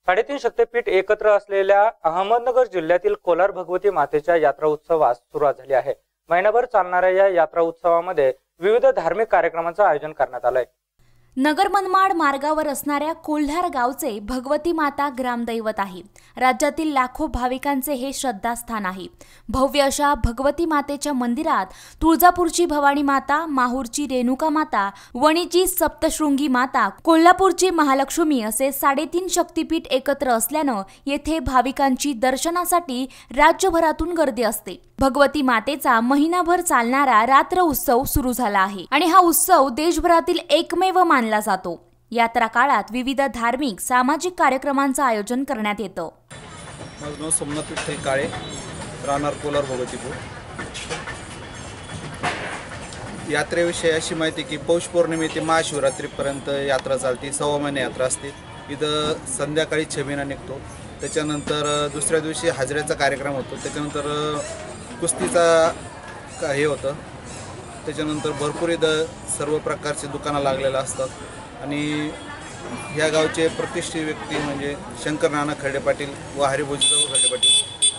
साडेतीन शक्तीपीठ एकत्र असलेल्या अहमदनगर जिल्ह्यातील कोलार भगवती मातेच्या यात्रा उत्सवास सुरुवात झाली आहे। महिनाभर चालणाऱ्या या यात्रा उत्सवामध्ये विविध धार्मिक कार्यक्रमांचे आयोजन करण्यात आले आहे। नगर मनमाड मार्गावर असणाऱ्या कोल्हार गावचे भगवती माता ग्रामदैवत आहे। राज्यातील लाखो भाविकांचे हे श्रद्धास्थान आहे। भव्य अशा भगवती मातेच्या मंदिरात तुळजापूरची भवानी माता, माहूरची रेणुका माता, वणीची सप्तशृंगी माता, कोल्हापूरची महालक्ष्मी असे 3.5 शक्तीपीठ एकत्र असल्याने येथे भाविकांची दर्शनासाठी राज्यभरातून गर्दी असते। भगवती मातेचा महिनाभर चालणारा रात्र उत्सव सुरू झाला आहे आणि हा उत्सव देशभरातील एकमेव मानला जातो। यात्रा काळात विविध धार्मिक सामाजिक कार्यक्रमांचे आयोजन करण्यात येतं। माझं नाव सोमनाथ विठ्ठल काळे, राहणार कोलार भगवतीपूर। यात्रेविषयी अशी माहिती की पौष पौर्णिमे ते महाशिवरात्रीपर्यंत यात्रा चालते। 6 महिने यात्रा असते। इथं संध्याकाळी छबिना निघतो, त्याच्यानंतर दुसऱ्या दिवशी हाजऱ्याचा कार्यक्रम होतो, त्याच्यानंतर कुस्तीचा हे होतं, त्याच्यानंतर भरपूर इथं सर्व प्रकारचे दुकानं लागलेले असतात। आणि ह्या गावचे प्रतिष्ठित व्यक्ती म्हणजे शंकर नाना खर्डे पाटील व हरिभोजी खर्डे पाटील